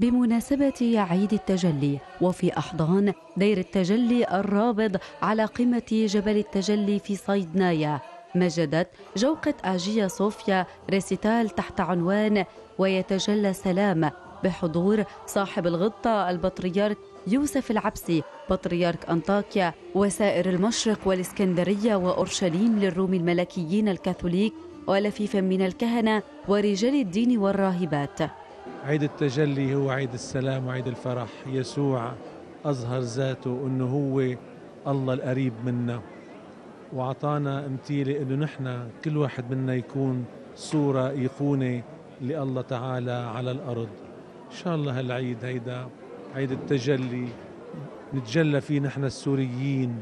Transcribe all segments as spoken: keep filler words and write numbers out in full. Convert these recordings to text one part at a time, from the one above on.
بمناسبة عيد التجلي، وفي أحضان دير التجلي الرابض على قمة جبل التجلي في صيدنايا، مجدت جوقة آجيا صوفيا ريسيتال تحت عنوان ويتجلى سلام، بحضور صاحب الغبطة البطريرك يوسف العبسي بطريرك أنطاكيا وسائر المشرق والإسكندرية وأورشليم للروم الملكيين الكاثوليك، ولفيفا من الكهنة ورجال الدين والراهبات. عيد التجلي هو عيد السلام وعيد الفرح. يسوع أظهر ذاته أنه هو الله القريب منا، وعطانا امثيلة أنه نحن كل واحد منا يكون صورة أيقونة لله تعالى على الأرض. إن شاء الله هالعيد هيدا عيد التجلي نتجلى فيه نحن السوريين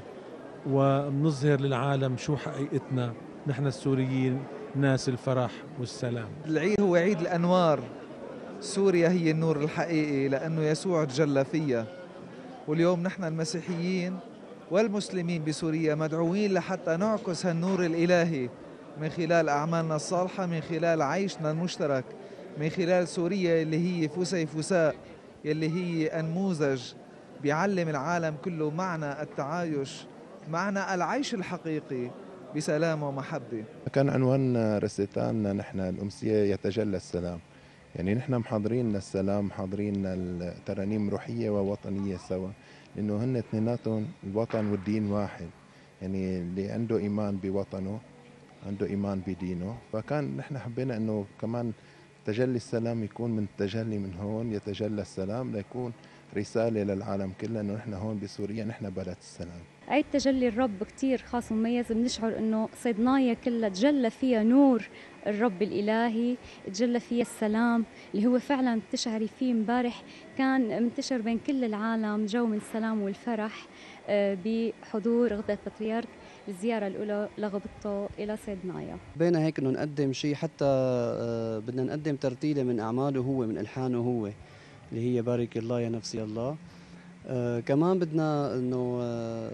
ونظهر للعالم شو حقيقتنا نحن السوريين، ناس الفرح والسلام. العيد هو عيد الأنوار. سوريا هي النور الحقيقي لأنه يسوع تجلى فيها، واليوم نحن المسيحيين والمسلمين بسوريا مدعوين لحتى نعكس هالنور الإلهي من خلال أعمالنا الصالحة، من خلال عيشنا المشترك، من خلال سوريا اللي هي فسي فساء، اللي هي أنموذج بيعلم العالم كله معنى التعايش، معنى العيش الحقيقي بسلام ومحبة. كان عنوان رسالتنا نحن الأمسية يتجلى السلام، يعني نحن محاضرين للسلام، محاضرين الترانيم روحية ووطنية سوا، لأنه هن اثنيناتهم الوطن والدين واحد، يعني اللي عنده إيمان بوطنه عنده إيمان بدينه. فكان نحن حبينا أنه كمان تجلي السلام يكون من التجلي من هون يتجلى السلام، ليكون رسالة للعالم كله أنه نحن هون بسوريا نحن بلد السلام. عيد تجلي الرب كتير خاص ومميز، بنشعر انه صيدنايا كلها تجلى فيها نور الرب الالهي، تجلى فيها السلام اللي هو فعلا بتشعري فيه. امبارح كان منتشر بين كل العالم جو من السلام والفرح بحضور غبطة بطريرك الزيارة الأولى لغبطته إلى صيدنايا. بينا هيك إنه نقدم شيء، حتى بدنا نقدم ترتيلة من أعماله هو، من ألحانه هو، اللي هي بارك الله يا نفسي الله. آه كمان بدنا إنه آه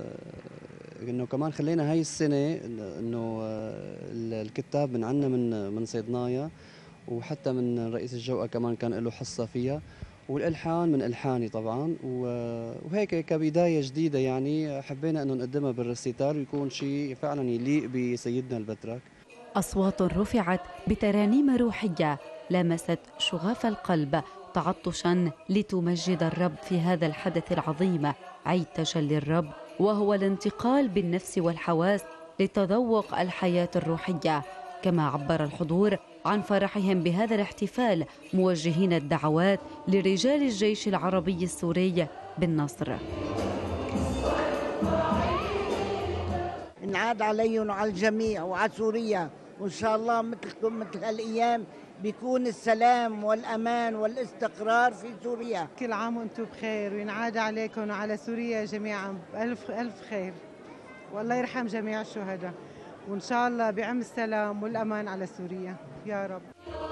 إنه كمان خلينا هاي السنة إنه آه الكتاب من عنا من من صيدنايا، وحتى من رئيس الجوقة كمان كان له حصة فيها، والألحان من ألحاني طبعا. وهيك كبداية جديدة يعني حبينا أنه نقدمها بالريسيتال ويكون شيء فعلا يليق بسيدنا البطرك. أصوات رفعت بترانيم روحية لمست شغاف القلب تعطشا لتمجد الرب في هذا الحدث العظيم، عيد تجلي الرب، وهو الانتقال بالنفس والحواس لتذوق الحياة الروحية. كما عبر الحضور عن فرحهم بهذا الاحتفال، موجهين الدعوات لرجال الجيش العربي السوري بالنصر. نعاد عليهم وعلى الجميع وعلى سوريا، وإن شاء الله مثلكم مثل هالأيام بيكون السلام والأمان والاستقرار في سوريا. كل عام وأنتم بخير، وينعاد عليكم وعلى سوريا جميعا بألف ألف خير، والله يرحم جميع الشهداء، وإن شاء الله بعم السلام والأمان على سوريا يا رب.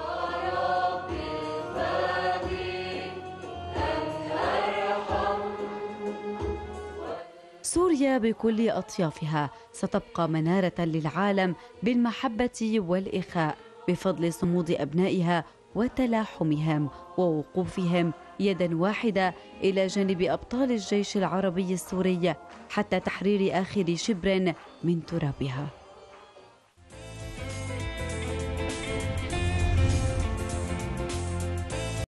سوريا بكل أطيافها ستبقى منارة للعالم بالمحبة والإخاء بفضل صمود أبنائها وتلاحمهم ووقوفهم يدا واحدة إلى جانب أبطال الجيش العربي السوري حتى تحرير آخر شبر من ترابها.